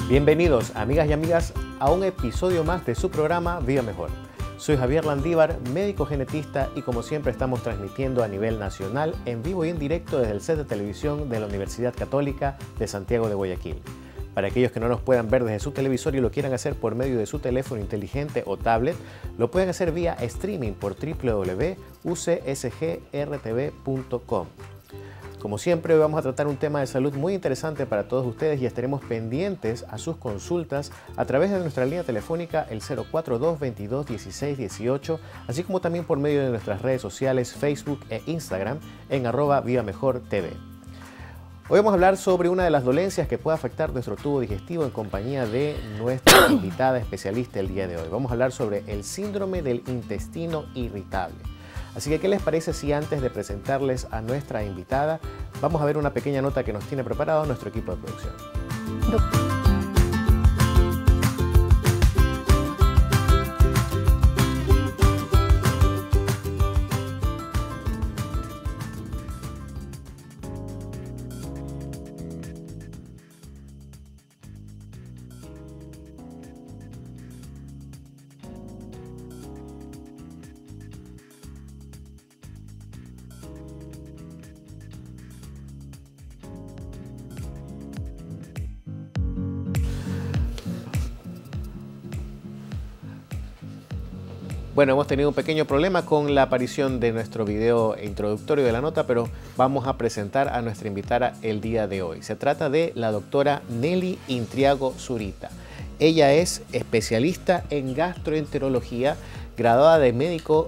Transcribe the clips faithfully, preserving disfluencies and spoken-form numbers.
Bienvenidos, amigas y amigas, a un episodio más de su programa Vida Mejor. Soy Javier Landívar, médico genetista, y como siempre estamos transmitiendo a nivel nacional, en vivo y en directo desde el set de televisión de la Universidad Católica de Santiago de Guayaquil. Para aquellos que no nos puedan ver desde su televisor y lo quieran hacer por medio de su teléfono inteligente o tablet, lo pueden hacer vía streaming por w w w punto u c s g r t v punto com. Como siempre, hoy vamos a tratar un tema de salud muy interesante para todos ustedes y estaremos pendientes a sus consultas a través de nuestra línea telefónica el cero cuatro dos, veintidós, dieciséis, dieciocho, así como también por medio de nuestras redes sociales Facebook e Instagram en arroba Vida Mejor T V. Hoy vamos a hablar sobre una de las dolencias que puede afectar nuestro tubo digestivo en compañía de nuestra invitada especialista el día de hoy. Vamos a hablar sobre el síndrome del intestino irritable. Así que, ¿qué les parece si antes de presentarles a nuestra invitada, vamos a ver una pequeña nota que nos tiene preparado nuestro equipo de producción? Doctor. Bueno, hemos tenido un pequeño problema con la aparición de nuestro video introductorio de la nota, pero vamos a presentar a nuestra invitada el día de hoy. Se trata de la doctora Nelly Intriago Zurita. Ella es especialista en gastroenterología, graduada de médico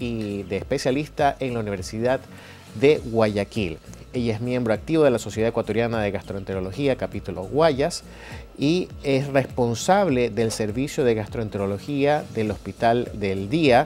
y de especialista en la Universidad de Guayaquil. Ella es miembro activo de la Sociedad Ecuatoriana de Gastroenterología, capítulo Guayas, y es responsable del servicio de gastroenterología del Hospital del Día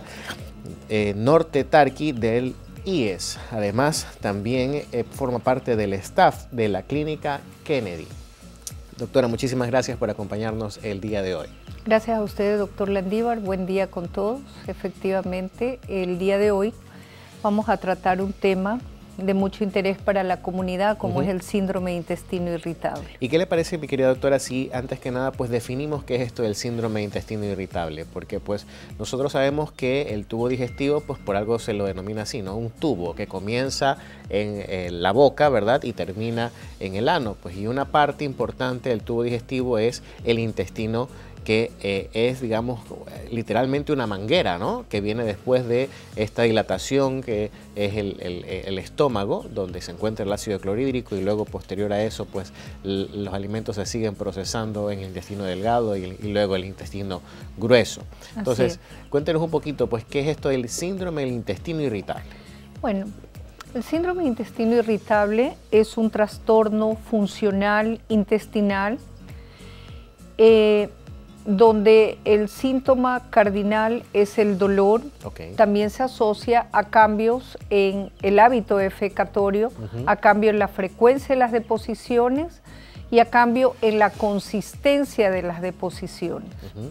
eh, Norte Tarqui del I E S. Además, también eh, forma parte del staff de la Clínica Kennedy. Doctora, muchísimas gracias por acompañarnos el día de hoy. Gracias a usted, doctor Landívar. Buen día con todos. Efectivamente, el día de hoy vamos a tratar un tema de mucho interés para la comunidad, como uh-huh. es el síndrome de intestino irritable. ¿Y qué le parece, mi querida doctora, si antes que nada pues definimos qué es esto del síndrome de intestino irritable? Porque pues nosotros sabemos que el tubo digestivo pues por algo se lo denomina así, ¿no? Un tubo que comienza en, en la boca, ¿verdad? Y termina en el ano. Pues y una parte importante del tubo digestivo es el intestino, que eh, es, digamos, literalmente una manguera, ¿no? Que viene después de esta dilatación que es el, el, el estómago, donde se encuentra el ácido clorhídrico, y luego posterior a eso, pues los alimentos se siguen procesando en el intestino delgado y, y luego el intestino grueso. Entonces, cuéntenos un poquito, pues, ¿qué es esto del síndrome del intestino irritable? Bueno, el síndrome de intestino irritable es un trastorno funcional intestinal eh, donde el síntoma cardinal es el dolor. Okay. También se asocia a cambios en el hábito defecatorio, uh-huh. a cambio en la frecuencia de las deposiciones y a cambio en la consistencia de las deposiciones. Uh-huh.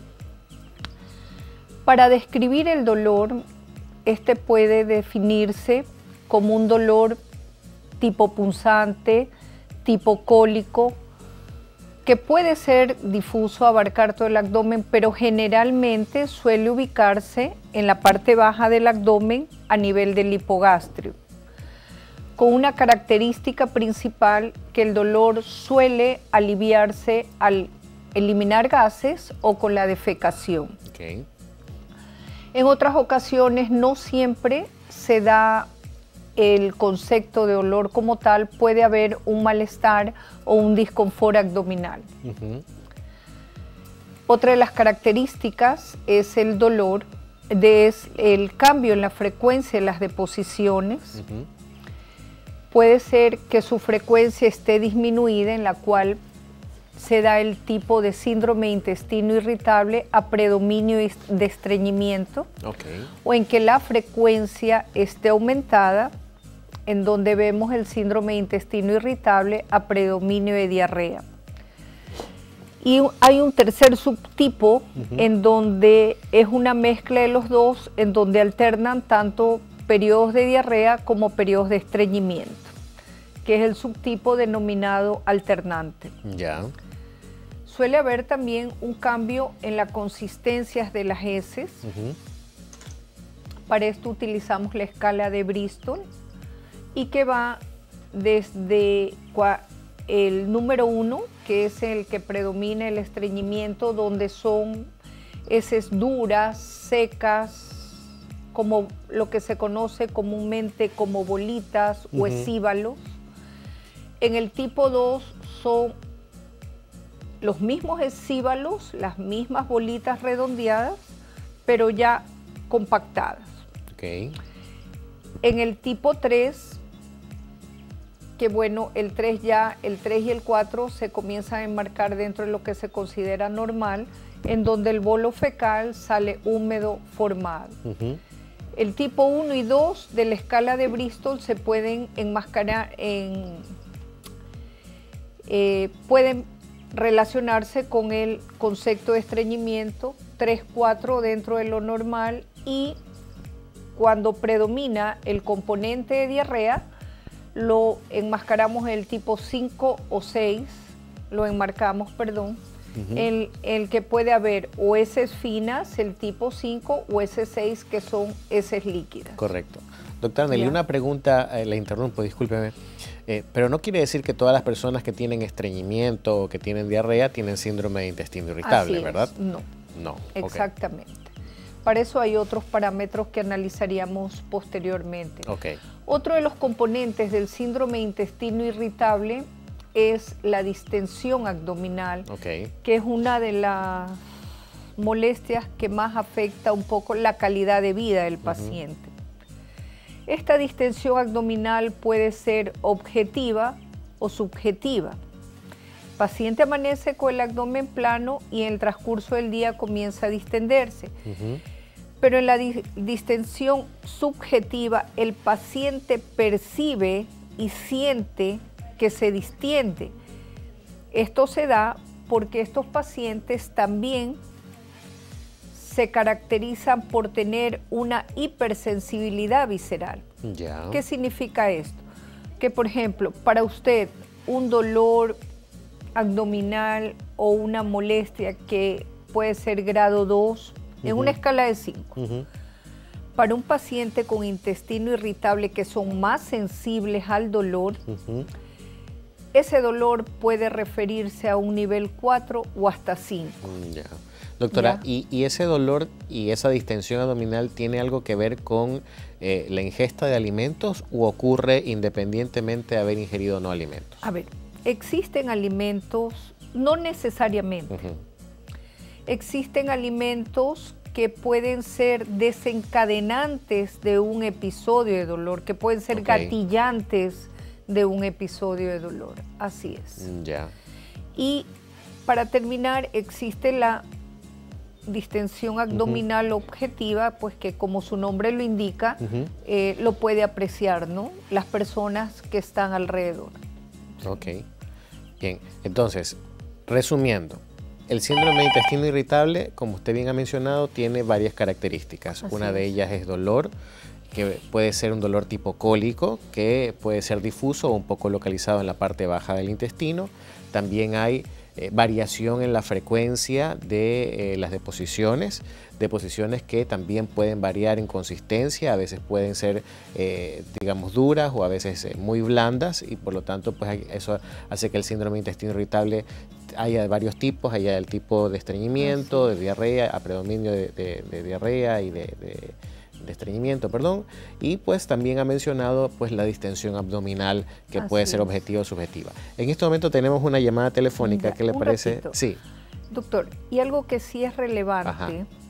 Para describir el dolor, este puede definirse como un dolor tipo punzante, tipo cólico, que puede ser difuso, abarcar todo el abdomen, pero generalmente suele ubicarse en la parte baja del abdomen a nivel del hipogastrio, con una característica principal que el dolor suele aliviarse al eliminar gases o con la defecación. Okay. En otras ocasiones no siempre se da el concepto de dolor como tal, puede haber un malestar o un disconfort abdominal. Uh-huh. Otra de las características es el dolor, de, es el cambio en la frecuencia de las deposiciones. Uh-huh. Puede ser que su frecuencia esté disminuida, en la cual se da el tipo de síndrome de intestino irritable a predominio de estreñimiento, okay. o en que la frecuencia esté aumentada, en donde vemos el síndrome de intestino irritable a predominio de diarrea. Y hay un tercer subtipo, uh-huh. en donde es una mezcla de los dos, en donde alternan tanto periodos de diarrea como periodos de estreñimiento, que es el subtipo denominado alternante. Ya. Suele haber también un cambio en la consistencia de las heces. Uh-huh. Para esto utilizamos la escala de Bristol y que va desde el número uno, que es el que predomina el estreñimiento, donde son heces duras, secas, como lo que se conoce comúnmente como bolitas uh-huh. o escíbalos. En el tipo dos son los mismos escíbalos, las mismas bolitas redondeadas, pero ya compactadas. Okay. En el tipo tres, que bueno, el tres ya, el tres y el cuatro se comienzan a enmarcar dentro de lo que se considera normal, en donde el bolo fecal sale húmedo formado. Uh-huh. El tipo uno y dos de la escala de Bristol se pueden enmascarar, en, eh, pueden relacionarse con el concepto de estreñimiento, tres, cuatro dentro de lo normal, y cuando predomina el componente de diarrea, lo enmascaramos en el tipo cinco o seis, lo enmarcamos, perdón, uh-huh. el, el que puede haber o heces finas, el tipo cinco, o heces seis, que son heces líquidas. Correcto. Doctora Nelly, una pregunta, eh, la interrumpo, discúlpeme, eh, pero no quiere decir que todas las personas que tienen estreñimiento o que tienen diarrea tienen síndrome de intestino irritable, Así ¿verdad? Es. No. No. Exactamente. Okay. Para eso hay otros parámetros que analizaríamos posteriormente. Okay. Otro de los componentes del síndrome de intestino irritable es la distensión abdominal, okay. que es una de las molestias que más afecta un poco la calidad de vida del paciente. Uh-huh. Esta distensión abdominal puede ser objetiva o subjetiva. El paciente amanece con el abdomen plano y en el transcurso del día comienza a distenderse. Uh-huh. Pero en la di- distensión subjetiva, el paciente percibe y siente que se distiende. Esto se da porque estos pacientes también se caracterizan por tener una hipersensibilidad visceral. Yeah. ¿Qué significa esto? Que, por ejemplo, para usted un dolor abdominal o una molestia que puede ser grado dos, uh-huh. en una escala de cinco. Uh-huh. Para un paciente con intestino irritable, que son más sensibles al dolor, uh-huh. ese dolor puede referirse a un nivel cuatro o hasta cinco. Yeah. Doctora, ¿y, ¿y ese dolor y esa distensión abdominal tiene algo que ver con eh, la ingesta de alimentos o ocurre independientemente de haber ingerido o no alimentos? A ver, existen alimentos, no necesariamente. Uh-huh. Existen alimentos que pueden ser desencadenantes de un episodio de dolor, que pueden ser okay. gatillantes de un episodio de dolor. Así es. Ya. Yeah. Y para terminar, existe la distensión abdominal uh-huh. objetiva, pues que como su nombre lo indica, uh-huh. eh, lo puede apreciar, ¿no? Las personas que están alrededor. Ok. Bien, entonces, resumiendo, el síndrome de intestino irritable, como usted bien ha mencionado, tiene varias características. Así Una es. de ellas es dolor, que puede ser un dolor tipo cólico, que puede ser difuso o un poco localizado en la parte baja del intestino. También hay eh, variación en la frecuencia de eh, las deposiciones, deposiciones que también pueden variar en consistencia, a veces pueden ser, eh, digamos, duras o a veces eh, muy blandas, y por lo tanto, pues eso hace que el síndrome de intestino irritable haya varios tipos, haya el tipo de estreñimiento, de diarrea, a predominio de, de, de diarrea y de, de, de estreñimiento, perdón, y pues también ha mencionado pues la distensión abdominal, que Así puede ser es. objetiva o subjetiva. En este momento tenemos una llamada telefónica, ya, ¿qué le parece? Ratito. Sí. Doctor, y algo que sí es relevante Ajá.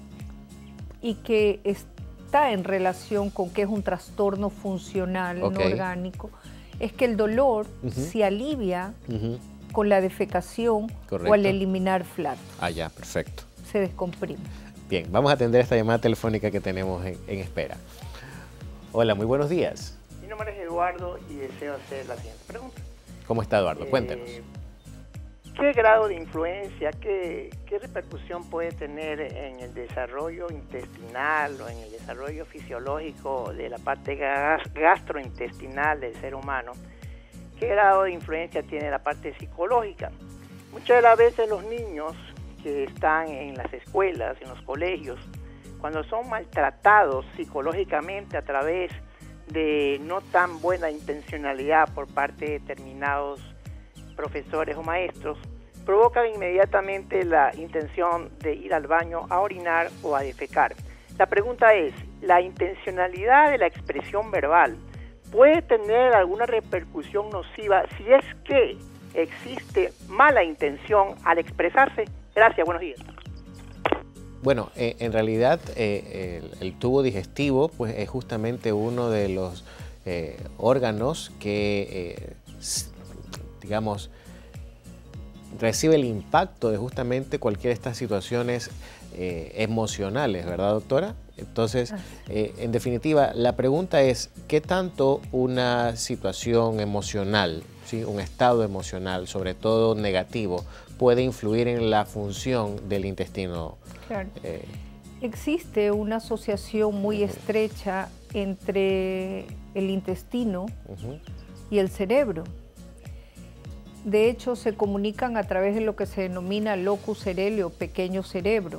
y que está en relación con que es un trastorno funcional okay. no orgánico, es que el dolor uh-huh. se alivia uh-huh. con la defecación Correcto. o al eliminar flato. Ah, ya, perfecto. Se descomprime. Bien, vamos a atender esta llamada telefónica que tenemos en, en espera. Hola, muy buenos días. Mi nombre es Eduardo y deseo hacer la siguiente pregunta. ¿Cómo está, Eduardo? Eh, Cuéntenos. ¿Qué grado de influencia, qué, qué repercusión puede tener en el desarrollo intestinal o en el desarrollo fisiológico de la parte gas, gastrointestinal del ser humano? ¿Qué grado de influencia tiene la parte psicológica? Muchas de las veces los niños que están en las escuelas, en los colegios, cuando son maltratados psicológicamente a través de no tan buena intencionalidad por parte de determinados profesores o maestros, provocan inmediatamente la intención de ir al baño a orinar o a defecar. La pregunta es, ¿la intencionalidad de la expresión verbal puede tener alguna repercusión nociva si es que existe mala intención al expresarse? Gracias, buenos días. Bueno, eh, en realidad eh, el, el tubo digestivo pues, es justamente uno de los eh, órganos que, eh, digamos, recibe el impacto de justamente cualquiera de estas situaciones eh, emocionales, ¿verdad, doctora? Entonces, eh, en definitiva, la pregunta es, ¿qué tanto una situación emocional, ¿sí? un estado emocional, sobre todo negativo, puede influir en la función del intestino? Claro. Eh, Existe una asociación muy uh-huh. estrecha entre el intestino uh-huh. y el cerebro. De hecho, se comunican a través de lo que se denomina locus coeruleus o pequeño cerebro.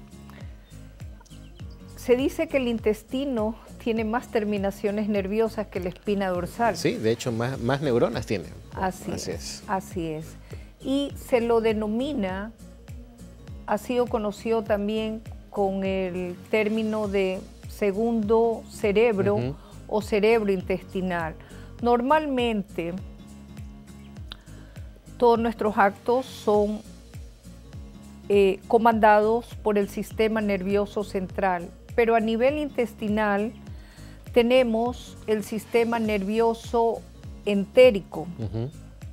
Se dice que el intestino tiene más terminaciones nerviosas que la espina dorsal. Sí, de hecho, más, más neuronas tiene. Así, así es, es. Así es. Y se lo denomina, ha sido conocido también con el término de segundo cerebro uh-huh. o cerebro intestinal. Normalmente, todos nuestros actos son eh, comandados por el sistema nervioso central, pero a nivel intestinal tenemos el sistema nervioso entérico, uh-huh.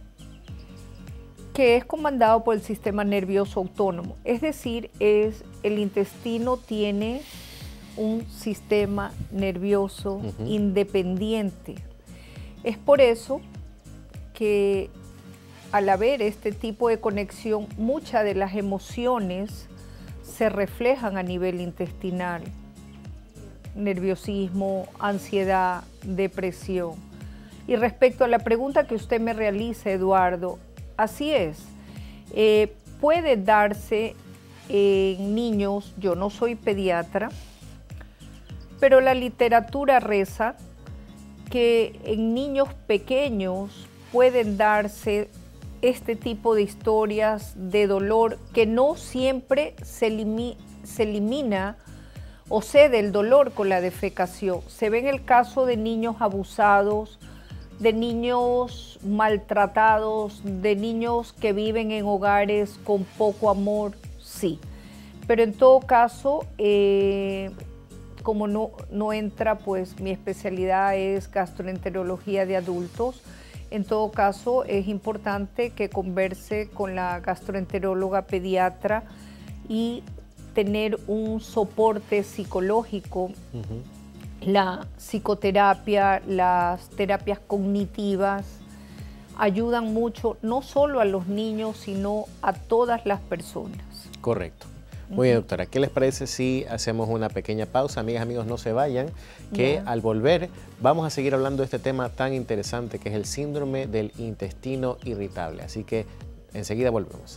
que es comandado por el sistema nervioso autónomo. Es decir, es, el intestino tiene un sistema nervioso uh-huh. independiente. Es por eso que al haber este tipo de conexión, muchas de las emociones se reflejan a nivel intestinal. Nerviosismo, ansiedad, depresión. Y respecto a la pregunta que usted me realiza, Eduardo, así es. Eh, puede darse en niños, yo no soy pediatra, pero la literatura reza que en niños pequeños pueden darse este tipo de historias de dolor que no siempre se, elimi se elimina o cede el dolor con la defecación. Se ve en el caso de niños abusados, de niños maltratados, de niños que viven en hogares con poco amor, sí. Pero en todo caso, eh, como no, no entra, pues mi especialidad es gastroenterología de adultos. En todo caso, es importante que converse con la gastroenteróloga pediatra y tener un soporte psicológico. Uh-huh. La psicoterapia, las terapias cognitivas ayudan mucho, no solo a los niños, sino a todas las personas. Correcto. Muy bien, doctora, ¿qué les parece si hacemos una pequeña pausa? Amigas, amigos, no se vayan, que yeah. al volver vamos a seguir hablando de este tema tan interesante que es el síndrome del intestino irritable. Así que enseguida volvemos.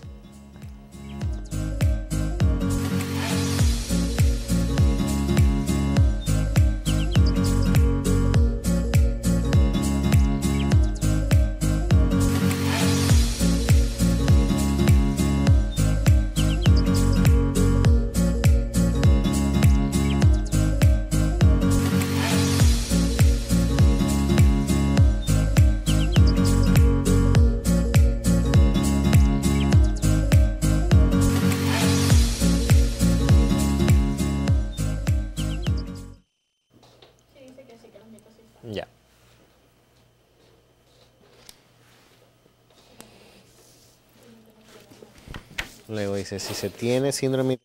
Ya. Luego dice, si se tiene síndrome...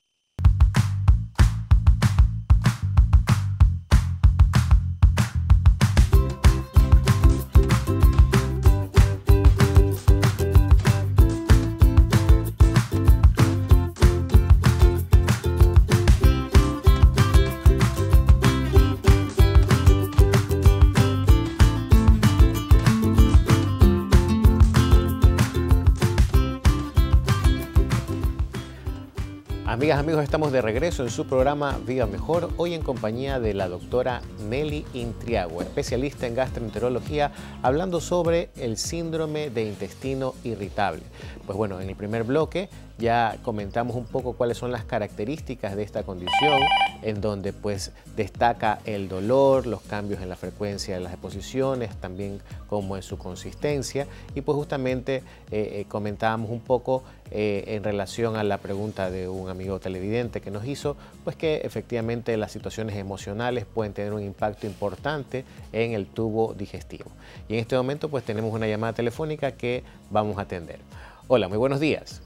Amigas, amigos, estamos de regreso en su programa Viva Mejor, hoy en compañía de la doctora Nelly Intriago, especialista en gastroenterología, hablando sobre el síndrome de intestino irritable. Pues bueno, en el primer bloque ya comentamos un poco cuáles son las características de esta condición, en donde pues destaca el dolor, los cambios en la frecuencia de las deposiciones, también como en su consistencia, y pues justamente eh, eh, comentábamos un poco eh, en relación a la pregunta de un amigo televidente que nos hizo, pues que efectivamente las situaciones emocionales pueden tener un impacto importante en el tubo digestivo. Y en este momento pues tenemos una llamada telefónica que vamos a atender. Hola, muy buenos días.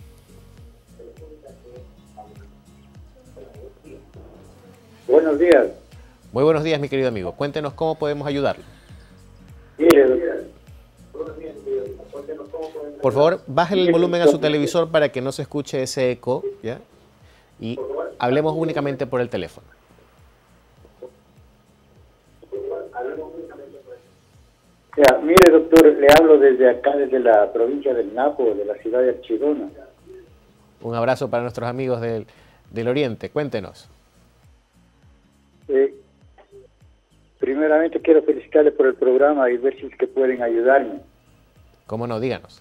Buenos días. Muy buenos días, mi querido amigo. Cuéntenos cómo podemos ayudarlo. Mire, por favor, bájale el volumen a su televisor para que no se escuche ese eco, ¿ya? Y hablemos únicamente por el teléfono. Ya, mire, doctor, le hablo desde acá, desde la provincia del Napo, de la ciudad de Archidona. Un abrazo para nuestros amigos del, del Oriente. Cuéntenos. Eh, primeramente quiero felicitarle por el programa y ver si es que pueden ayudarme. ¿Cómo no? Díganos.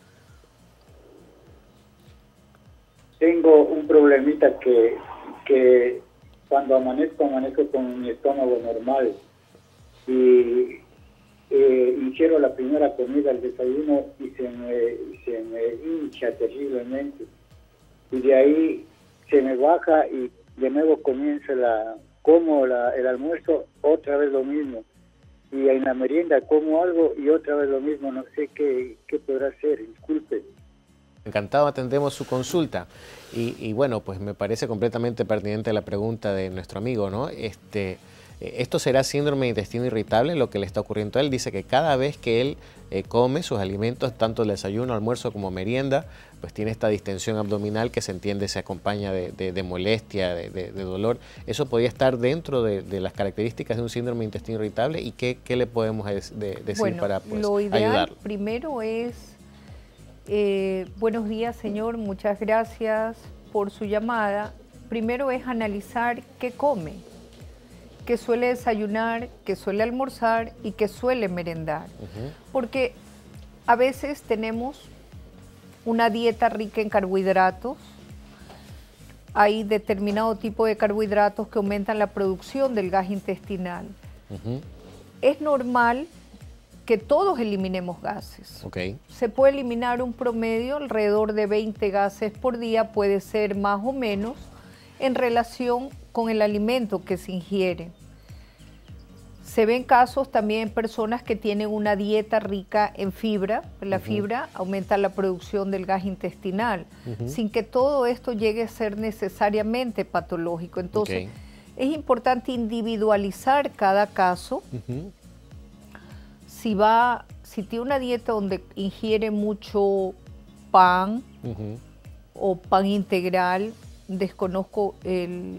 Tengo un problemita que, que cuando amanezco, amanezco con mi estómago normal y eh, ingiero la primera comida, el desayuno, y se me, se me hincha terriblemente. Y de ahí se me baja y de nuevo comienza la... como la, el almuerzo, otra vez lo mismo. Y en la merienda como algo y otra vez lo mismo. No sé qué, qué podrá hacer, disculpe. Encantado, atendemos su consulta. Y, y bueno, pues me parece completamente pertinente la pregunta de nuestro amigo, ¿no? Este, ¿Esto será síndrome de intestino irritable, lo que le está ocurriendo a él? Dice que cada vez que él eh, come sus alimentos, tanto el desayuno, almuerzo como merienda, pues tiene esta distensión abdominal que se entiende se acompaña de, de, de molestia, de, de, de dolor. ¿Eso podría estar dentro de, de las características de un síndrome de intestino irritable? ¿Y qué, qué le podemos de, de, decir bueno, para pues, lo ideal ayudarlo? Primero es, eh, buenos días señor, muchas gracias por su llamada. Primero es analizar qué come, qué suele desayunar, qué suele almorzar y qué suele merendar. Uh-huh. Porque a veces tenemos una dieta rica en carbohidratos. Hay determinado tipo de carbohidratos que aumentan la producción del gas intestinal. Uh-huh. Es normal que todos eliminemos gases. Okay. Se puede eliminar un promedio alrededor de veinte gases por día, puede ser más o menos, en relación con el alimento que se ingiere. Se ven casos también en personas que tienen una dieta rica en fibra. La uh-huh. fibra aumenta la producción del gas intestinal, uh-huh. sin que todo esto llegue a ser necesariamente patológico. Entonces, okay. es importante individualizar cada caso. Uh-huh. Si va, si tiene una dieta donde ingiere mucho pan uh-huh. o pan integral, desconozco el...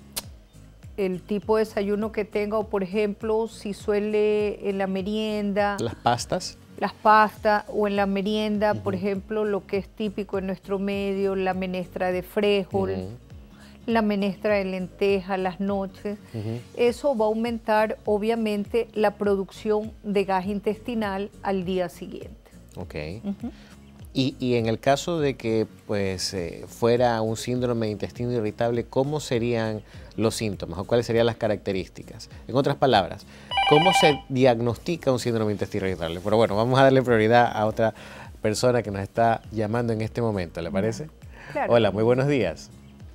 el tipo de desayuno que tenga, o por ejemplo, si suele en la merienda... ¿Las pastas? Las pastas, o en la merienda, uh-huh. por ejemplo, lo que es típico en nuestro medio, la menestra de frijol, uh-huh. la menestra de lenteja, las noches. Uh-huh. Eso va a aumentar, obviamente, la producción de gas intestinal al día siguiente. Ok. Uh-huh. Y, y en el caso de que pues, eh, fuera un síndrome de intestino irritable, ¿cómo serían los síntomas o cuáles serían las características? En otras palabras, ¿cómo se diagnostica un síndrome de intestino irritable? Pero bueno, vamos a darle prioridad a otra persona que nos está llamando en este momento, ¿le parece? Claro. Hola, muy buenos días.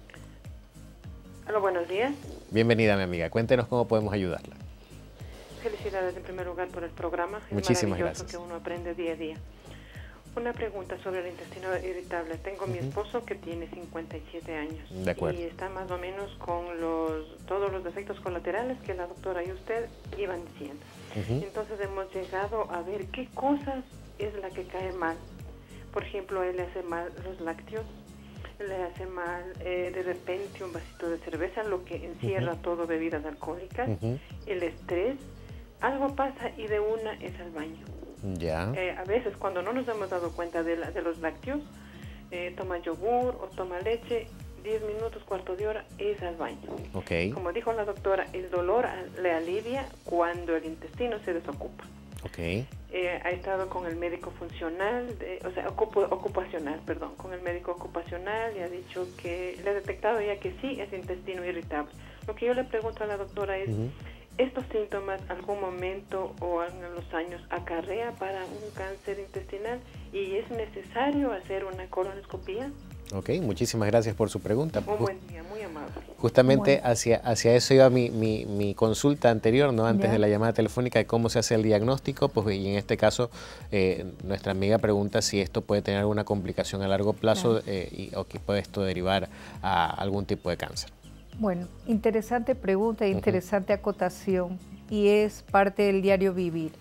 Hola, buenos días. Bienvenida, mi amiga. Cuéntenos cómo podemos ayudarla. Felicidades en primer lugar por el programa. Es Muchísimas maravilloso gracias. Que uno aprende día a día. Una pregunta sobre el intestino irritable. Tengo uh-huh. mi esposo que tiene cincuenta y siete años. De acuerdo. Y está más o menos con los todos los efectos colaterales que la doctora y usted iban diciendo. Uh-huh. Entonces hemos llegado a ver qué cosas es la que cae mal. Por ejemplo, él le hace mal los lácteos, le hace mal eh, de repente un vasito de cerveza, lo que encierra uh-huh. todo bebidas alcohólicas, uh-huh. el estrés, algo pasa y de una es al baño. Ya. Eh, a veces cuando no nos hemos dado cuenta de, la, de los lácteos, eh, toma yogur o toma leche, diez minutos, cuarto de hora, es al baño. Okay. Como dijo la doctora, el dolor le alivia cuando el intestino se desocupa. Okay. Eh, ha estado con el médico funcional, de, o sea, ocup ocupacional, perdón, con el médico ocupacional y ha dicho que le ha detectado ya que sí es intestino irritable. Lo que yo le pregunto a la doctora es, uh-huh. ¿estos síntomas algún momento o en los años acarrea para un cáncer intestinal y es necesario hacer una colonoscopía? Ok, muchísimas gracias por su pregunta. Un buen día, muy amable. Justamente bueno. hacia, hacia eso iba mi, mi, mi consulta anterior, ¿no? Antes ¿Ya? de la llamada telefónica, de cómo se hace el diagnóstico, pues y en este caso eh, nuestra amiga pregunta si esto puede tener alguna complicación a largo plazo, eh, y, o que puede esto derivar a algún tipo de cáncer. Bueno, interesante pregunta, interesante uh-huh. acotación, y es parte del diario vivir.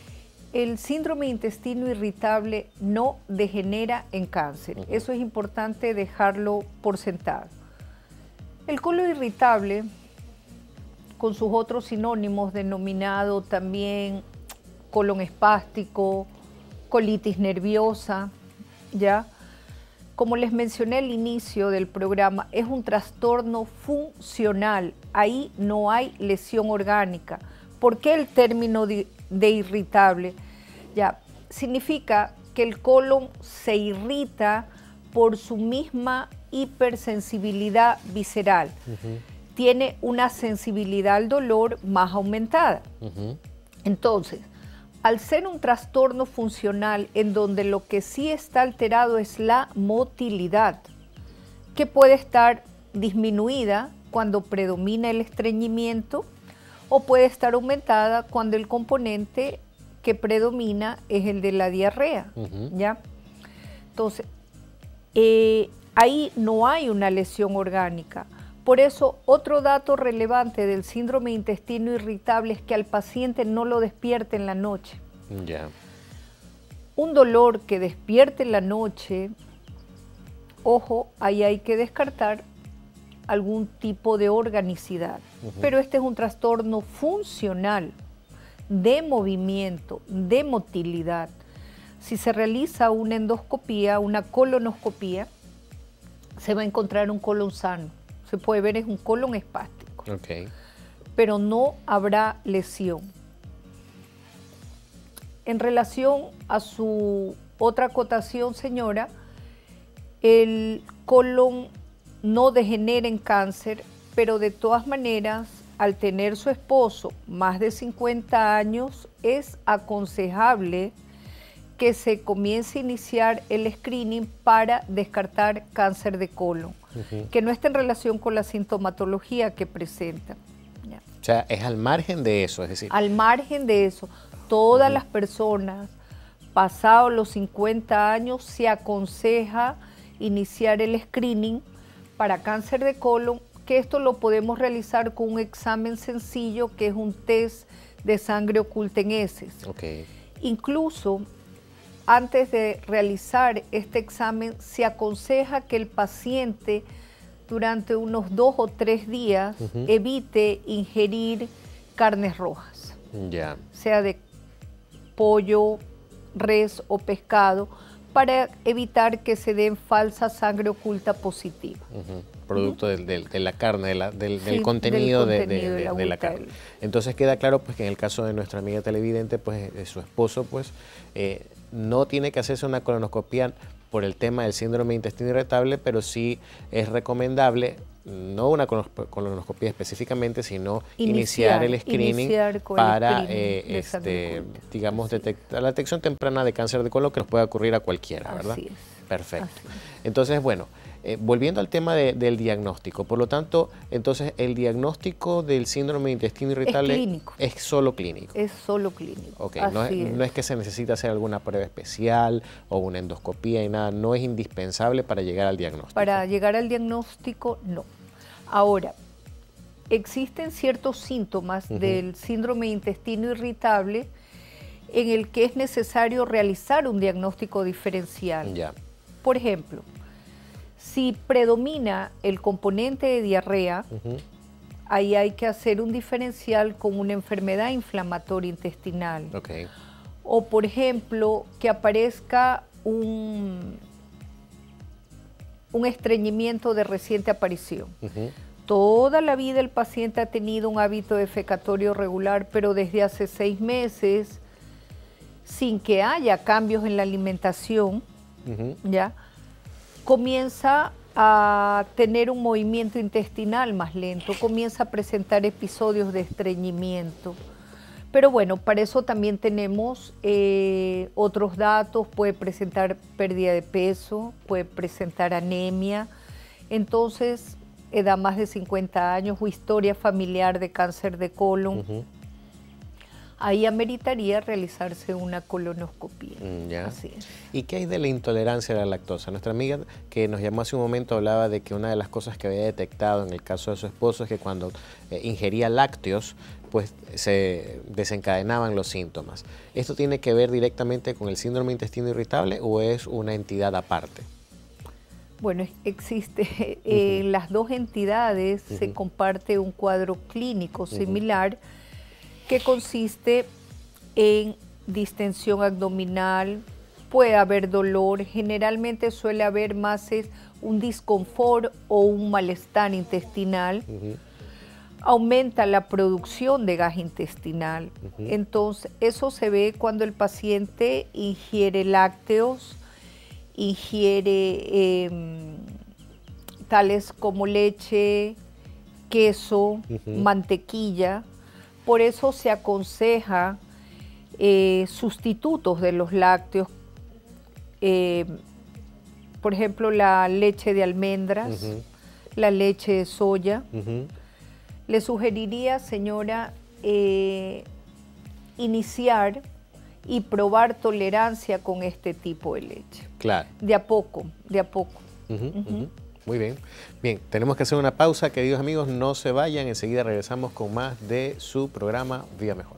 El síndrome de intestino irritable no degenera en cáncer. Uh-huh. Eso es importante dejarlo por sentado. El colon irritable, con sus otros sinónimos, denominado también colon espástico, colitis nerviosa, ¿ya? Como les mencioné al inicio del programa, es un trastorno funcional. Ahí no hay lesión orgánica. ¿Por qué el término de, de irritable? Ya, significa que el colon se irrita por su misma hipersensibilidad visceral. Uh-huh. Tiene una sensibilidad al dolor más aumentada. Uh-huh. Entonces, al ser un trastorno funcional en donde lo que sí está alterado es la motilidad, que puede estar disminuida cuando predomina el estreñimiento o puede estar aumentada cuando el componente que predomina es el de la diarrea, uh-huh. ¿ya? Entonces, eh, ahí no hay una lesión orgánica. Por eso, otro dato relevante del síndrome de intestino irritable es que al paciente no lo despierte en la noche. Yeah. Un dolor que despierte en la noche, ojo, ahí hay que descartar algún tipo de organicidad. Uh-huh. Pero este es un trastorno funcional, de movimiento, de motilidad. Si se realiza una endoscopía, una colonoscopía, se va a encontrar un colon sano. Se puede ver es un colon espástico, okay. pero no habrá lesión. En relación a su otra acotación, señora, el colon no degenera en cáncer, pero de todas maneras, al tener su esposo más de cincuenta años, es aconsejable que se comience a iniciar el screening para descartar cáncer de colon, uh-huh. que no esté en relación con la sintomatología que presenta. Ya. O sea, es al margen de eso, es decir. Al margen de eso, todas uh-huh. las personas pasados los cincuenta años se aconseja iniciar el screening para cáncer de colon, que esto lo podemos realizar con un examen sencillo que es un test de sangre oculta en heces. Okay. Incluso, antes de realizar este examen, se aconseja que el paciente durante unos dos o tres días uh-huh. evite ingerir carnes rojas, yeah. sea de pollo, res o pescado, para evitar que se den falsa sangre oculta positiva. Uh-huh. Producto uh-huh. del, del, de la carne, de la, del, sí, del, contenido del de, contenido de, de, de, la, de la carne. Entonces queda claro pues que en el caso de nuestra amiga televidente, pues de su esposo, pues eh, no tiene que hacerse una colonoscopia por el tema del síndrome de intestino irritable, pero sí es recomendable, no una colonoscopia específicamente, sino iniciar, iniciar el screening iniciar para, el screening eh, este, digamos, detectar la detección temprana de cáncer de colon, que nos puede ocurrir a cualquiera, ¿verdad? Así es. Perfecto. Así es. Entonces, bueno, eh, volviendo al tema de, del diagnóstico, por lo tanto, entonces el diagnóstico del síndrome de intestino irritable es, clínico. es solo clínico. Es solo clínico. Okay. No, es, es. no es que se necesita hacer alguna prueba especial o una endoscopía y nada, no es indispensable para llegar al diagnóstico. Para llegar al diagnóstico, no. Ahora, existen ciertos síntomas uh-huh. del síndrome de intestino irritable en el que es necesario realizar un diagnóstico diferencial. Ya. Por ejemplo, si predomina el componente de diarrea, uh-huh. ahí hay que hacer un diferencial con una enfermedad inflamatoria intestinal. Okay. O, por ejemplo, que aparezca un, un estreñimiento de reciente aparición. Uh-huh. Toda la vida el paciente ha tenido un hábito defecatorio regular, pero desde hace seis meses, sin que haya cambios en la alimentación, uh-huh. ya, comienza a tener un movimiento intestinal más lento, comienza a presentar episodios de estreñimiento. Pero bueno, para eso también tenemos eh, otros datos, puede presentar pérdida de peso, puede presentar anemia, entonces edad más de cincuenta años o historia familiar de cáncer de colon. Uh-huh. Ahí ameritaría realizarse una colonoscopia. Mm, ya. Así es. ¿Y qué hay de la intolerancia a la lactosa? Nuestra amiga que nos llamó hace un momento hablaba de que una de las cosas que había detectado en el caso de su esposo es que cuando eh, ingería lácteos, pues se desencadenaban los síntomas. ¿Esto tiene que ver directamente con el síndrome de intestino irritable o es una entidad aparte? Bueno, existe, eh, uh-huh. las dos entidades uh-huh. se comparte un cuadro clínico similar uh-huh. que consiste en distensión abdominal, puede haber dolor, generalmente suele haber más es un disconfort o un malestar intestinal, uh-huh. aumenta la producción de gas intestinal, uh-huh. entonces eso se ve cuando el paciente ingiere lácteos, ingiere eh, tales como leche, queso, uh-huh. mantequilla. Por eso se aconseja eh, sustitutos de los lácteos, eh, por ejemplo la leche de almendras, uh-huh. la leche de soya. Uh-huh. Le sugeriría, señora, eh, iniciar y probar tolerancia con este tipo de leche. Claro. De a poco, de a poco. Uh-huh, uh-huh. Uh-huh. Muy bien. Bien, tenemos que hacer una pausa, queridos amigos, no se vayan, enseguida regresamos con más de su programa Viva Mejor.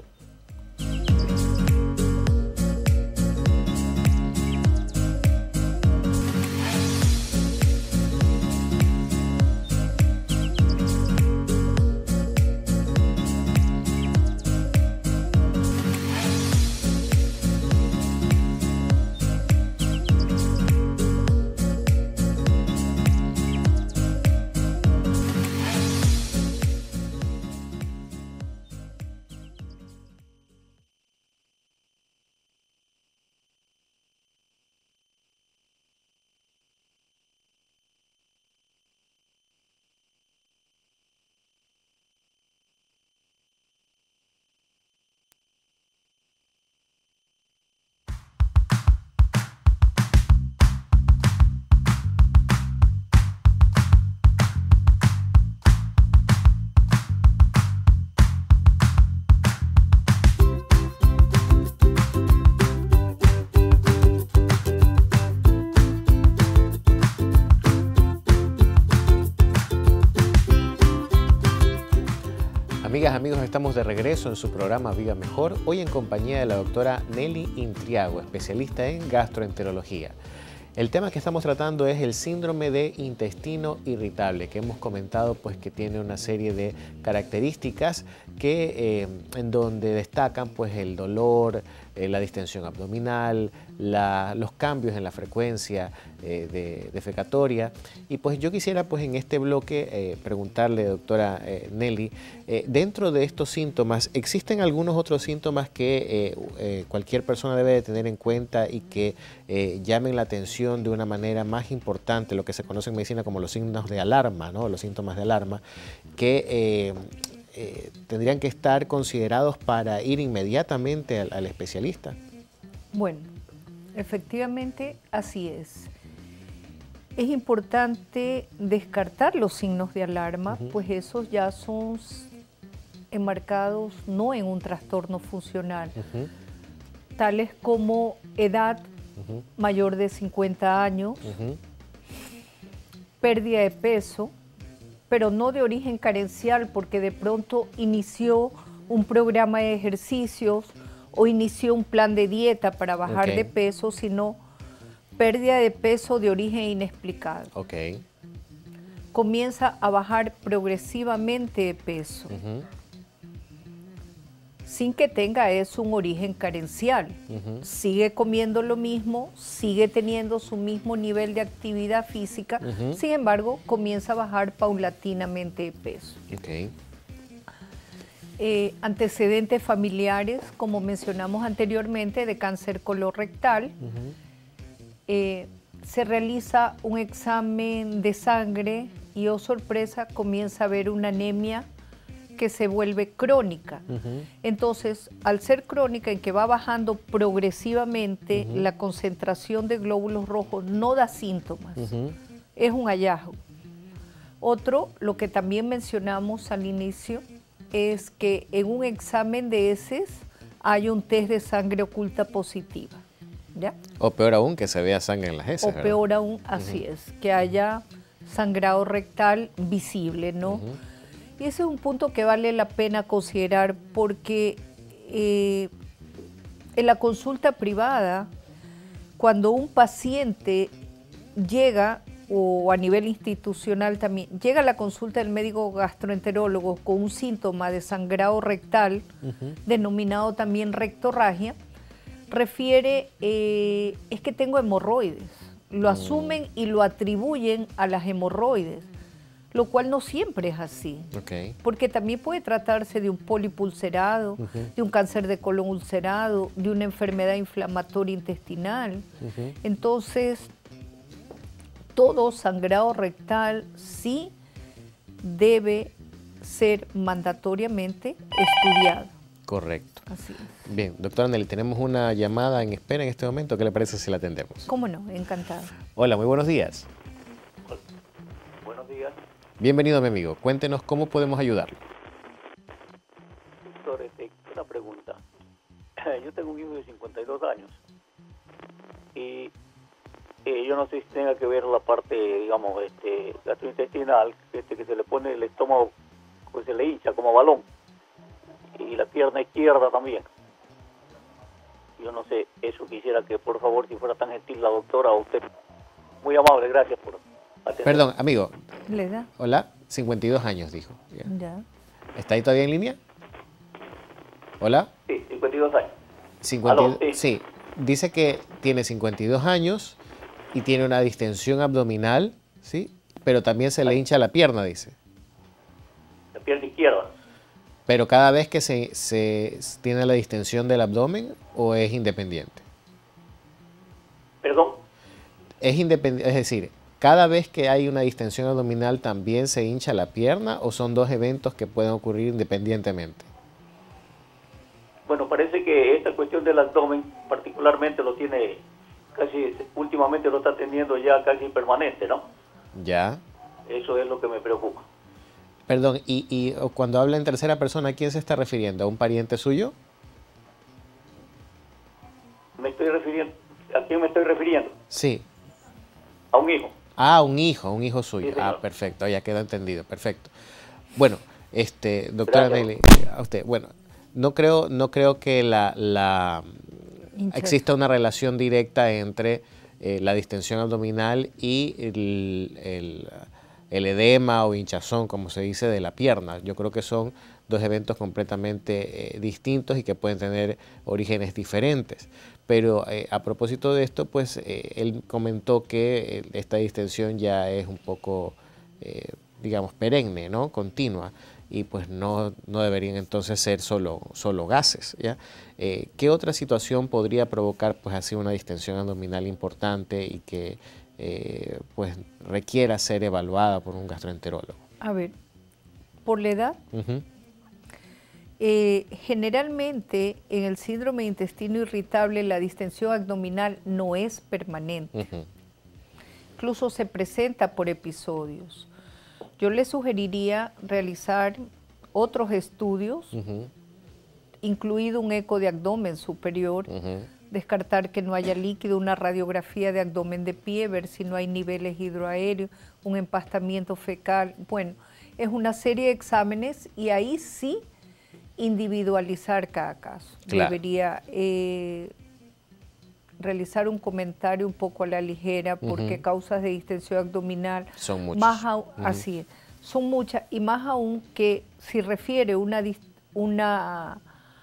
Amigas, amigos, estamos de regreso en su programa Viva Mejor, hoy en compañía de la doctora Nelly Intriago, especialista en gastroenterología. El tema que estamos tratando es el síndrome de intestino irritable, que hemos comentado pues que tiene una serie de características que, eh, en donde destacan pues el dolor, eh, la distensión abdominal, la, los cambios en la frecuencia eh, de defecatoria. Y pues yo quisiera pues en este bloque eh, preguntarle, doctora eh, Nelly, eh, dentro de estos síntomas, ¿existen algunos otros síntomas que eh, eh, cualquier persona debe de tener en cuenta y que eh, llamen la atención de una manera más importante, lo que se conoce en medicina como los signos de alarma, ¿no? Los síntomas de alarma, que eh, eh, tendrían que estar considerados para ir inmediatamente al, al especialista? Bueno, efectivamente así es. Es importante descartar los signos de alarma, uh-huh. pues esos ya son enmarcados no en un trastorno funcional, uh-huh. tales como edad uh-huh. mayor de cincuenta años, uh-huh. pérdida de peso, pero no de origen carencial, porque de pronto inició un programa de ejercicios o inició un plan de dieta para bajar okay. de peso, sino pérdida de peso de origen inexplicado. Okay. Comienza a bajar progresivamente de peso. Uh-huh. sin que tenga eso un origen carencial. Uh-huh. Sigue comiendo lo mismo, sigue teniendo su mismo nivel de actividad física, uh-huh. sin embargo, comienza a bajar paulatinamente de peso. Okay. Eh, antecedentes familiares, como mencionamos anteriormente, de cáncer colorectal. Uh-huh. eh, se realiza un examen de sangre y, oh sorpresa, comienza a haber una anemia que se vuelve crónica. Uh-huh. Entonces, al ser crónica, en que va bajando progresivamente, uh-huh. la concentración de glóbulos rojos no da síntomas. Uh-huh. Es un hallazgo. Otro, lo que también mencionamos al inicio, es que en un examen de heces hay un test de sangre oculta positiva. ¿Ya? O peor aún, que se vea sangre en las heces. O ¿verdad? peor aún, así uh-huh. es, que haya sangrado rectal visible, ¿no? Uh-huh. Y ese es un punto que vale la pena considerar porque eh, en la consulta privada, cuando un paciente llega, o a nivel institucional también, llega a la consulta del médico gastroenterólogo con un síntoma de sangrado rectal, uh-huh. denominado también rectorragia, refiere, eh, es que tengo hemorroides. Lo uh-huh. asumen y lo atribuyen a las hemorroides, lo cual no siempre es así, okay. porque también puede tratarse de un pólipo ulcerado, uh-huh. de un cáncer de colon ulcerado, de una enfermedad inflamatoria intestinal. Uh-huh. Entonces, todo sangrado rectal sí debe ser mandatoriamente estudiado. Correcto. Así es. Bien, doctora Nelly, tenemos una llamada en espera en este momento. ¿Qué le parece si la atendemos? ¿Cómo no? Encantada. Hola, muy buenos días. Buenos días. Bienvenido, mi amigo. Cuéntenos cómo podemos ayudarlo. Doctor, este, una pregunta. Yo tengo un hijo de cincuenta y dos años y eh, yo no sé si tenga que ver la parte, digamos, este, gastrointestinal, este, que se le pone el estómago, pues se le hincha como balón, y la pierna izquierda también. Yo no sé, eso quisiera que por favor, si fuera tan gentil la doctora o usted. Muy amable, gracias por atender. Perdón, amigo. ¿Le da? Hola, cincuenta y dos años, dijo. Ya. Ya. ¿Está ahí todavía en línea? Hola. Sí, cincuenta y dos años. cincuenta, Aló, sí. Sí, dice que tiene cincuenta y dos años y tiene una distensión abdominal, ¿sí? Pero también se le hincha la pierna, dice. La pierna izquierda. ¿Pero cada vez que se, se tiene la distensión del abdomen o es independiente? ¿Perdón? Es independiente, es decir, ¿cada vez que hay una distensión abdominal también se hincha la pierna o son dos eventos que pueden ocurrir independientemente? Bueno, parece que esta cuestión del abdomen particularmente lo tiene casi, últimamente lo está teniendo ya casi permanente, ¿no? Ya. Eso es lo que me preocupa. Perdón, y, y cuando habla en tercera persona, ¿a quién se está refiriendo? ¿A un pariente suyo? Me estoy refiriendo, ¿a quién me estoy refiriendo? Sí. A un hijo. Ah, un hijo, un hijo suyo. Sí, ah, perfecto, ya quedó entendido, perfecto. Bueno, este, doctora Nelly, a usted, bueno, no creo, no creo que la, la exista una relación directa entre eh, la distensión abdominal y el, el, el edema o hinchazón, como se dice, de la pierna. Yo creo que son dos eventos completamente eh, distintos y que pueden tener orígenes diferentes. Pero eh, a propósito de esto, pues eh, él comentó que eh, esta distensión ya es un poco, eh, digamos, perenne, ¿no? Continua. Y pues no, no deberían entonces ser solo, solo gases, ¿ya? Eh, ¿Qué otra situación podría provocar pues así una distensión abdominal importante y que eh, pues requiera ser evaluada por un gastroenterólogo? A ver, por la edad, Uh-huh. eh, generalmente en el síndrome de intestino irritable la distensión abdominal no es permanente. Uh-huh. Incluso se presenta por episodios. Yo le sugeriría realizar otros estudios, Uh-huh. incluido un eco de abdomen superior, Uh-huh. descartar que no haya líquido, una radiografía de abdomen de pie, ver si no hay niveles hidroaéreos, un empastamiento fecal. Bueno, es una serie de exámenes y ahí sí individualizar cada caso. Claro. Debería eh, realizar un comentario un poco a la ligera porque Uh-huh. causas de distensión abdominal Son muchas. más aún, Uh-huh. así es, son muchas y más aún que si refiere una, una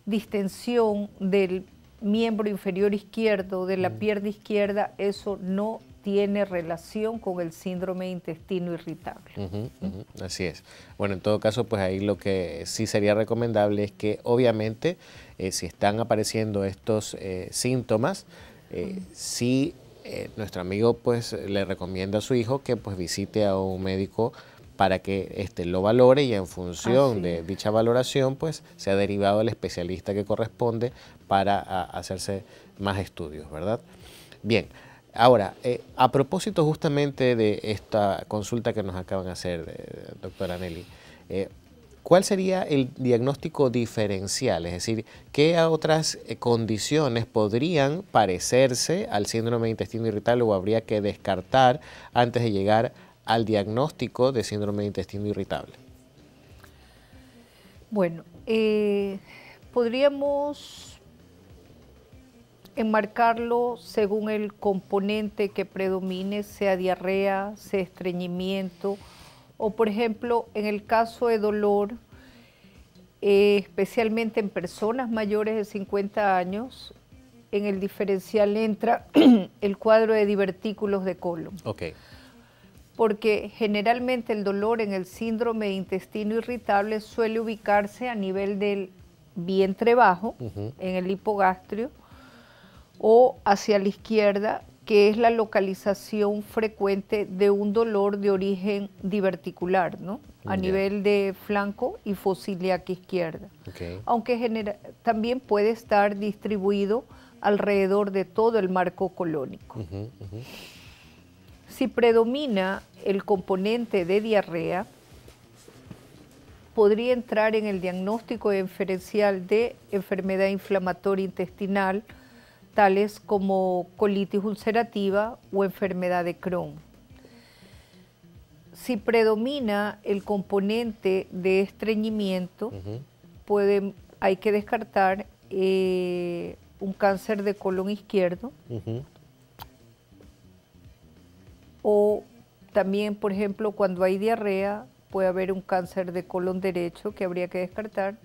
distensión del miembro inferior izquierdo, de la mm. pierna izquierda, eso no tiene relación con el síndrome de intestino irritable. Uh-huh, uh-huh. Así es. Bueno, en todo caso, pues ahí lo que sí sería recomendable es que obviamente eh, si están apareciendo estos eh, síntomas, eh, uh-huh. sí eh, nuestro amigo pues le recomienda a su hijo que pues visite a un médico para que éste lo valore y en función Así de es. dicha valoración pues sea derivado al especialista que corresponde para a, hacerse más estudios, ¿verdad? Bien. Ahora, eh, a propósito justamente de esta consulta que nos acaban de hacer, eh, doctora Nelly, eh, ¿cuál sería el diagnóstico diferencial? Es decir, ¿qué otras eh, condiciones podrían parecerse al síndrome de intestino irritable o habría que descartar antes de llegar al diagnóstico de síndrome de intestino irritable? Bueno, eh, podríamos enmarcarlo según el componente que predomine, sea diarrea, sea estreñimiento, o por ejemplo, en el caso de dolor, eh, especialmente en personas mayores de cincuenta años, en el diferencial entra el cuadro de divertículos de colon. Okay. Porque generalmente el dolor en el síndrome de intestino irritable suele ubicarse a nivel del vientre bajo, uh-huh. en el hipogastrio, o hacia la izquierda, que es la localización frecuente de un dolor de origen diverticular, ¿no? A yeah. nivel de flanco y fosa ilíaca izquierda. Okay. Aunque genera, también puede estar distribuido alrededor de todo el marco colónico. Uh-huh, uh-huh. Si predomina el componente de diarrea, podría entrar en el diagnóstico diferencial de enfermedad inflamatoria intestinal, tales como colitis ulcerativa o enfermedad de Crohn. Si predomina el componente de estreñimiento, uh-huh. puede, hay que descartar eh, un cáncer de colon izquierdo, uh-huh. o también, por ejemplo, cuando hay diarrea, puede haber un cáncer de colon derecho que habría que descartar,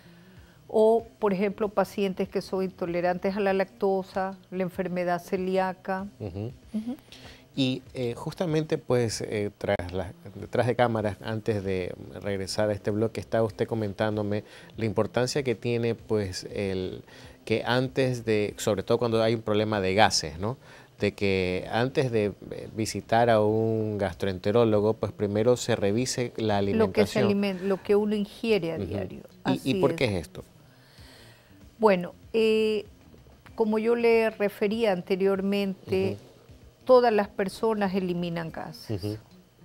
o, por ejemplo, pacientes que son intolerantes a la lactosa, la enfermedad celíaca. Uh-huh. Uh-huh. Y eh, justamente, pues, eh, tras, la, detrás de cámaras, antes de regresar a este bloque, estaba usted comentándome la importancia que tiene, pues, el que antes de, sobre todo cuando hay un problema de gases, ¿no?, de que antes de visitar a un gastroenterólogo, pues primero se revise la alimentación. Lo que, se aliment- lo que uno ingiere a uh-huh. diario. ¿Y, ¿Y por qué es esto? Bueno, eh, como yo le refería anteriormente, uh-huh. todas las personas eliminan gases, uh-huh.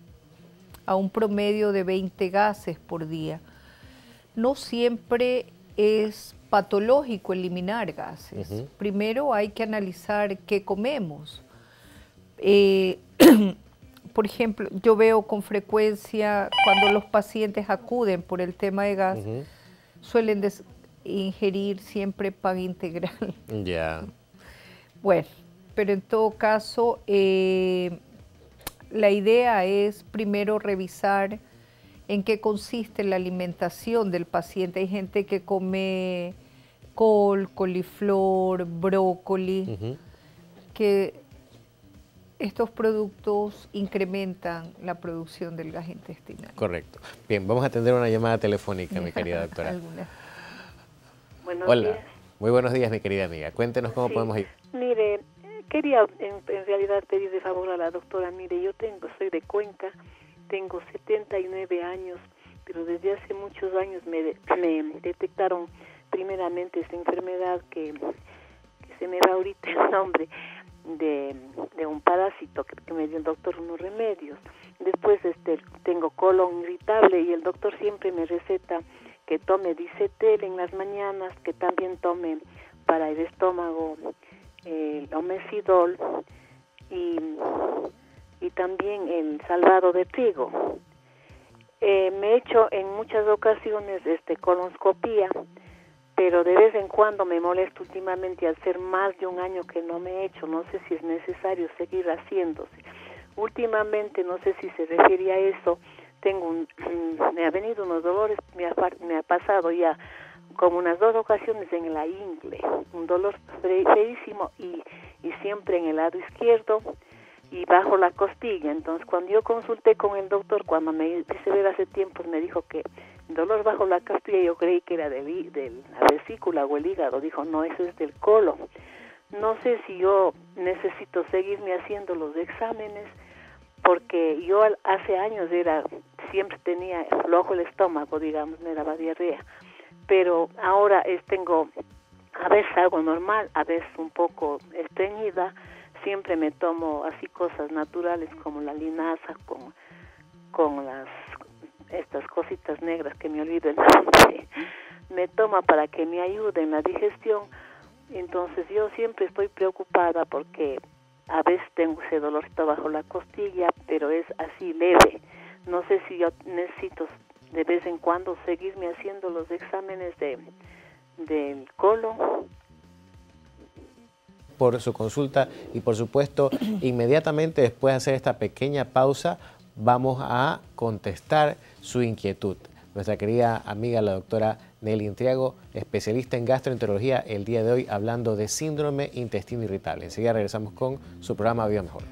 a un promedio de veinte gases por día. No siempre es patológico eliminar gases. Uh-huh. Primero hay que analizar qué comemos. Eh, por ejemplo, yo veo con frecuencia cuando los pacientes acuden por el tema de gas, uh-huh. suelen des- ingerir siempre pan integral. Ya. Yeah. Bueno, pero en todo caso, eh, la idea es primero revisar en qué consiste la alimentación del paciente. Hay gente que come col, coliflor, brócoli, uh-huh. que estos productos incrementan la producción del gas intestinal. Correcto. Bien, vamos a atender una llamada telefónica, mi querida doctora. Alguna. Buenos Hola, días. Muy buenos días, mi querida amiga. Cuéntenos cómo sí. podemos ir. Mire, quería en, en realidad pedir de favor a la doctora. Mire, yo tengo, soy de Cuenca, tengo setenta y nueve años, pero desde hace muchos años me, de, me detectaron primeramente esta enfermedad que, que se me va ahorita el nombre, de, de un parásito que, que me dio el doctor unos remedios. Después este tengo colon irritable y el doctor siempre me receta que tome Dicetel en las mañanas, que también tome para el estómago el eh, Omesidol y, y también el salvado de trigo. Eh, me he hecho en muchas ocasiones este colonscopía, pero de vez en cuando me molesto últimamente al ser más de un año que no me he hecho. No sé si es necesario seguir haciéndose. Últimamente, no sé si se refiere a eso, tengo un, me ha venido unos dolores, me ha, me ha pasado ya como unas dos ocasiones en la ingle, un dolor fe, feísimo y, y siempre en el lado izquierdo y bajo la costilla. Entonces, cuando yo consulté con el doctor, cuando me hice ver hace tiempo, me dijo que dolor bajo la costilla, yo creí que era de, de la vesícula o el hígado. Dijo, no, eso es del colon. No sé si yo necesito seguirme haciendo los exámenes, porque yo hace años era, siempre tenía flojo el estómago, digamos, me daba diarrea, pero ahora es, tengo, a veces algo normal, a veces un poco estreñida, siempre me tomo así cosas naturales como la linaza con, con las estas cositas negras que me olvido el nombre, me toma para que me ayude en la digestión. Entonces yo siempre estoy preocupada porque a veces tengo ese dolorcito bajo la costilla, pero es así leve. No sé si yo necesito de vez en cuando seguirme haciendo los exámenes de del colon. Por su consulta y por supuesto inmediatamente después de hacer esta pequeña pausa vamos a contestar su inquietud. Nuestra querida amiga la doctora Nelly Intriago, especialista en gastroenterología, el día de hoy hablando de síndrome intestino irritable. Enseguida regresamos con su programa Viva Mejor.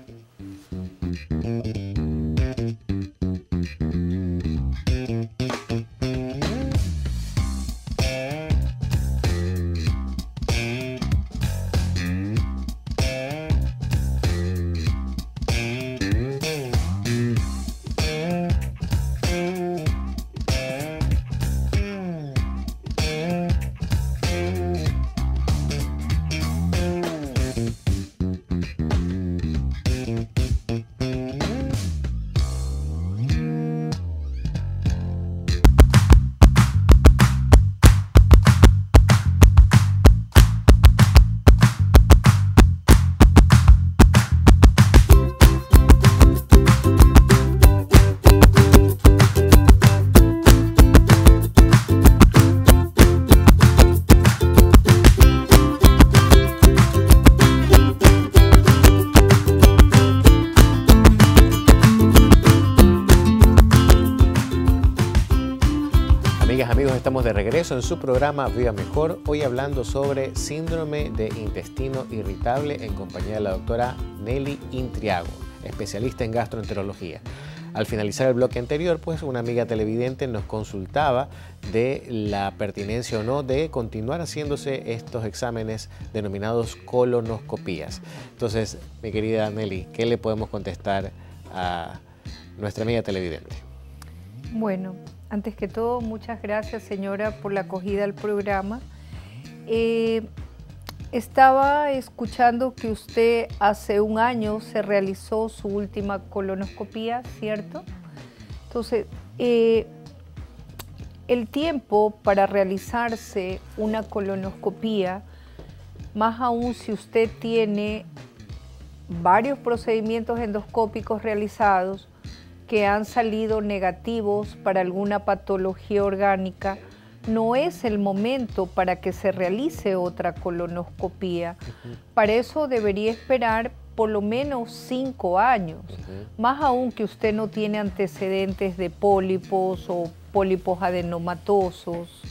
Estamos de regreso en su programa Viva Mejor, hoy hablando sobre síndrome de intestino irritable en compañía de la doctora Nelly Intriago, especialista en gastroenterología. Al finalizar el bloque anterior, pues una amiga televidente nos consultaba de la pertinencia o no de continuar haciéndose estos exámenes denominados colonoscopías. Entonces, mi querida Nelly, ¿qué le podemos contestar a nuestra amiga televidente? Bueno, antes que todo, muchas gracias, señora, por la acogida al programa. Eh, estaba escuchando que usted hace un año se realizó su última colonoscopía, ¿cierto? Entonces, eh, el tiempo para realizarse una colonoscopía, más aún si usted tiene varios procedimientos endoscópicos realizados, que han salido negativos para alguna patología orgánica, no es el momento para que se realice otra colonoscopía. Uh-huh. Para eso debería esperar por lo menos cinco años, uh-huh. Más aún que usted no tiene antecedentes de pólipos o pólipos adenomatosos.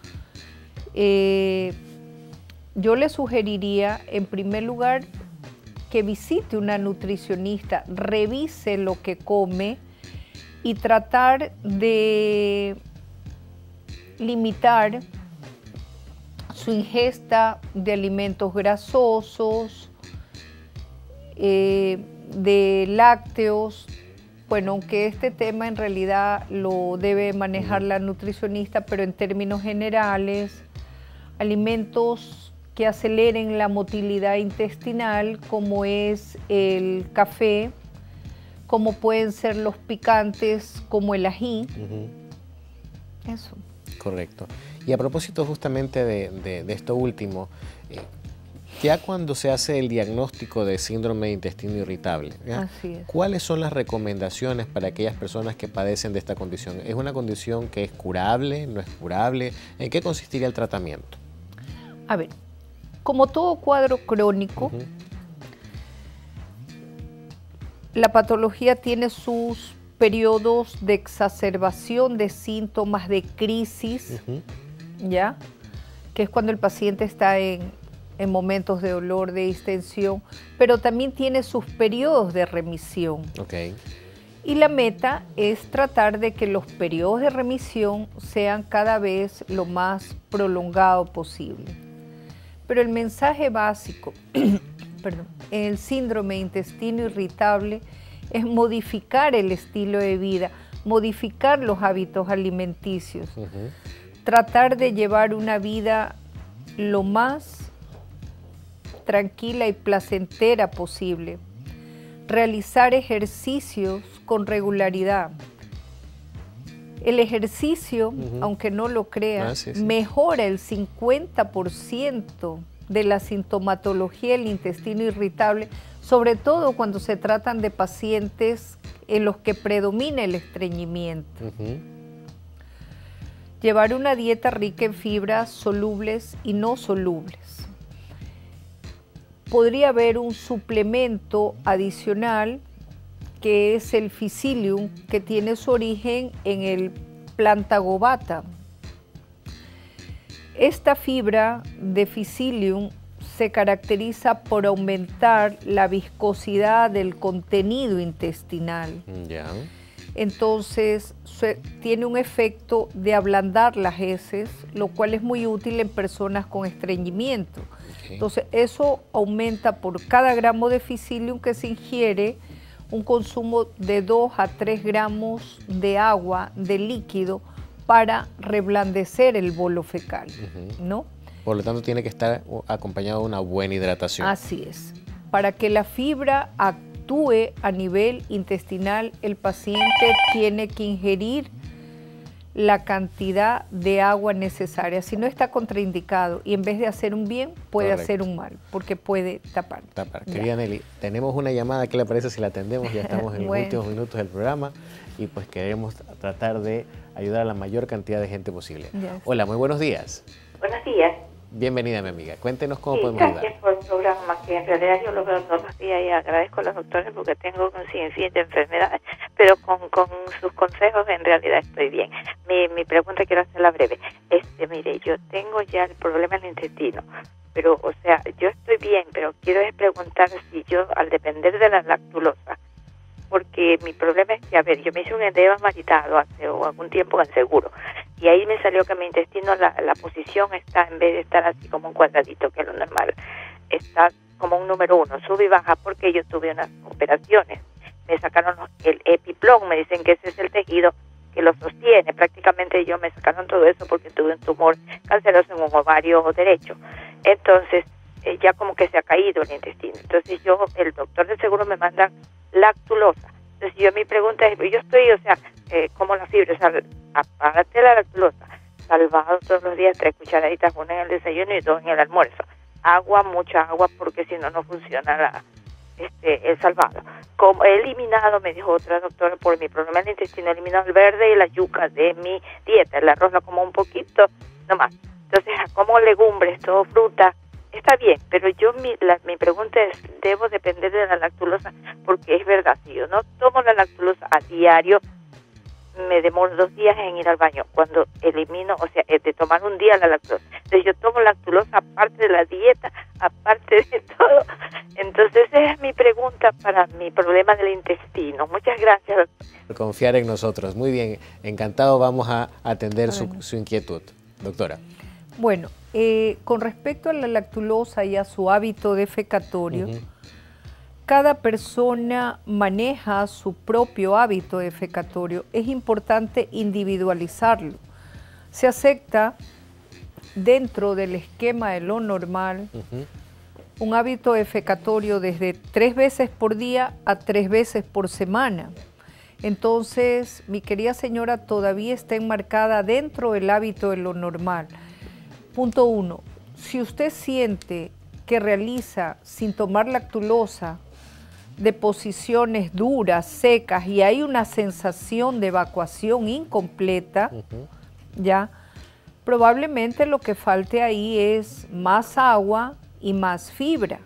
Eh, yo le sugeriría, en primer lugar, que visite una nutricionista, revise lo que come, y tratar de limitar su ingesta de alimentos grasosos, eh, de lácteos. Bueno, aunque este tema en realidad lo debe manejar la nutricionista, pero en términos generales, alimentos que aceleren la motilidad intestinal, como es el café, como pueden ser los picantes, como el ají. Uh-huh. Eso. Correcto. Y a propósito justamente de, de, de esto último, eh, ya cuando se hace el diagnóstico de síndrome de intestino irritable, ¿ya? Así es. ¿Cuáles son las recomendaciones para aquellas personas que padecen de esta condición? ¿Es una condición que es curable, no es curable? ¿En qué consistiría el tratamiento? A ver, como todo cuadro crónico, uh-huh. La patología tiene sus periodos de exacerbación de síntomas de crisis, uh-huh. ¿ya? que es cuando el paciente está en, en momentos de dolor, de distensión, pero también tiene sus periodos de remisión. Okay. Y la meta es tratar de que los periodos de remisión sean cada vez lo más prolongado posible. Pero el mensaje básico perdón, en el síndrome de intestino irritable es modificar el estilo de vida, modificar los hábitos alimenticios, uh-huh. tratar de llevar una vida lo más tranquila y placentera posible, realizar ejercicios con regularidad. El ejercicio, uh-huh. aunque no lo creas, ah, sí, sí. mejora el cincuenta por ciento de la sintomatología del intestino irritable, sobre todo cuando se tratan de pacientes en los que predomina el estreñimiento. Uh-huh. Llevar una dieta rica en fibras solubles y no solubles. Podría haber un suplemento adicional que es el Psyllium, que tiene su origen en el Plantagobata. Esta fibra de Psyllium se caracteriza por aumentar la viscosidad del contenido intestinal. Yeah. Entonces se, tiene un efecto de ablandar las heces, lo cual es muy útil en personas con estreñimiento. Okay. Entonces eso aumenta por cada gramo de Psyllium que se ingiere un consumo de dos a tres gramos de agua, de líquido, para reblandecer el bolo fecal, uh-huh. ¿no? Por lo tanto, tiene que estar acompañado de una buena hidratación. Así es. Para que la fibra actúe a nivel intestinal, el paciente tiene que ingerir la cantidad de agua necesaria. Si no, está contraindicado y en vez de hacer un bien, puede Correcto. hacer un mal, porque puede tapar. Tapar. Querida Nelly, tenemos una llamada. ¿Qué le parece si la atendemos? Ya estamos en bueno. los últimos minutos del programa y pues queremos tratar de ayudar a la mayor cantidad de gente posible. Yes. Hola, muy buenos días. Buenos días. Bienvenida, mi amiga. Cuéntenos cómo sí, podemos gracias ayudar. Gracias por el programa, que en realidad yo lo veo todos los días y agradezco a los doctores porque tengo un sinfín de enfermedades, pero con, con sus consejos en realidad estoy bien. Mi, mi pregunta quiero hacerla breve. Este, mire, yo tengo ya el problema en el intestino, pero, o sea, yo estoy bien, pero quiero preguntar si yo, al depender de la lactulosa, porque mi problema es que, a ver, yo me hice un edema maritado hace algún tiempo en seguro, y ahí me salió que mi intestino, la, la posición está, en vez de estar así como un cuadradito, que es lo normal, está como un número uno, sube y baja, porque yo tuve unas operaciones. Me sacaron el epiplón, me dicen que ese es el tejido que lo sostiene. Prácticamente yo me sacaron todo eso porque tuve un tumor canceroso en un ovario derecho. Entonces, eh, ya como que se ha caído el intestino. Entonces yo, el doctor de seguro me manda lactulosa. Entonces yo, mi pregunta es, yo estoy, o sea, eh, como la fibra, o sea, aparte de la lactulosa, salvado todos los días, tres cucharaditas, una en el desayuno y dos en el almuerzo. Agua, mucha agua, porque si no, no funciona la, este, el salvado. Como he eliminado, me dijo otra doctora, por mi problema del intestino, he eliminado el verde y la yuca de mi dieta. El arroz lo como un poquito, nomás. Entonces, como legumbres, todo fruta, está bien, pero yo mi, la, mi pregunta es, ¿debo depender de la lactulosa? Porque es verdad, si yo no tomo la lactulosa a diario, me demoro dos días en ir al baño. Cuando elimino, o sea, de tomar un día la lactulosa. Entonces yo tomo lactulosa aparte de la dieta, aparte de todo. Entonces esa es mi pregunta para mi problema del intestino. Muchas gracias, doctor. Por confiar en nosotros. Muy bien, encantado, vamos a atender su, su inquietud. Doctora. Bueno, eh, con respecto a la lactulosa y a su hábito defecatorio, uh-huh. cada persona maneja su propio hábito defecatorio. Es importante individualizarlo. Se acepta dentro del esquema de lo normal uh-huh. un hábito defecatorio desde tres veces por día a tres veces por semana. Entonces, mi querida señora todavía está enmarcada dentro del hábito de lo normal. Punto uno, si usted siente que realiza sin tomar lactulosa deposiciones duras, secas y hay una sensación de evacuación incompleta, uh-huh. ya, probablemente lo que falte ahí es más agua y más fibra.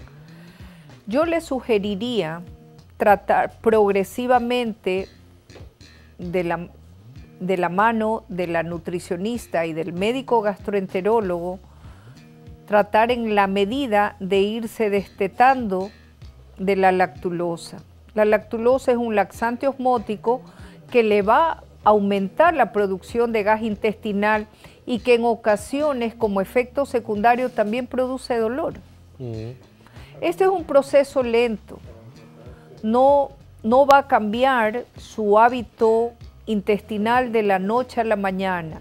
Yo le sugeriría tratar progresivamente de la de la mano de la nutricionista y del médico gastroenterólogo, tratar en la medida de irse destetando de la lactulosa. La lactulosa es un laxante osmótico que le va a aumentar la producción de gas intestinal y que en ocasiones como efecto secundario también produce dolor. Mm. Este es un proceso lento, no, no va a cambiar su hábito intestinal de la noche a la mañana.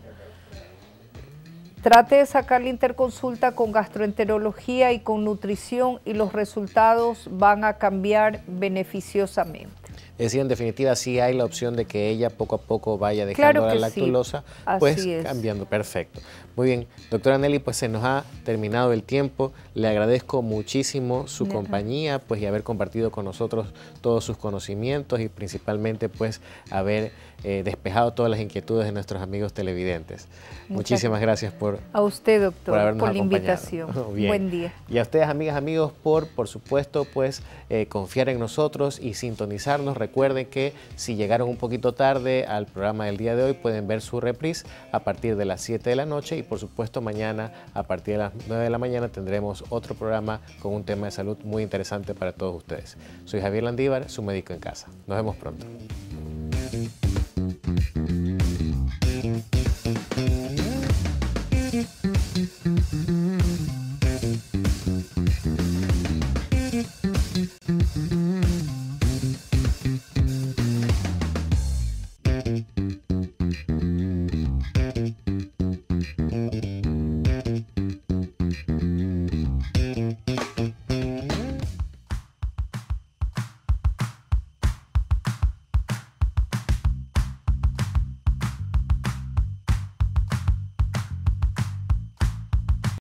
Trate de sacar la interconsulta con gastroenterología y con nutrición y los resultados van a cambiar beneficiosamente. Es decir, en definitiva, sí hay la opción de que ella poco a poco vaya dejando claro la lactulosa, sí. pues Así cambiando. Es. Perfecto. Muy bien, doctora Nelly, pues se nos ha terminado el tiempo. Le agradezco muchísimo su Ajá. compañía, pues y haber compartido con nosotros todos sus conocimientos y principalmente pues haber eh, despejado todas las inquietudes de nuestros amigos televidentes. Muchas Muchísimas gracias por a usted, doctor, por, habernos por la acompañado. invitación. Bien. Buen día. Y a ustedes, amigas, amigos, por por supuesto pues eh, confiar en nosotros y sintonizarnos. Recuerden que si llegaron un poquito tarde al programa del día de hoy, pueden ver su reprise a partir de las siete de la noche y por supuesto mañana a partir de las nueve de la mañana tendremos otro programa con un tema de salud muy interesante para todos ustedes. Soy Javier Landívar, su médico en casa. Nos vemos pronto.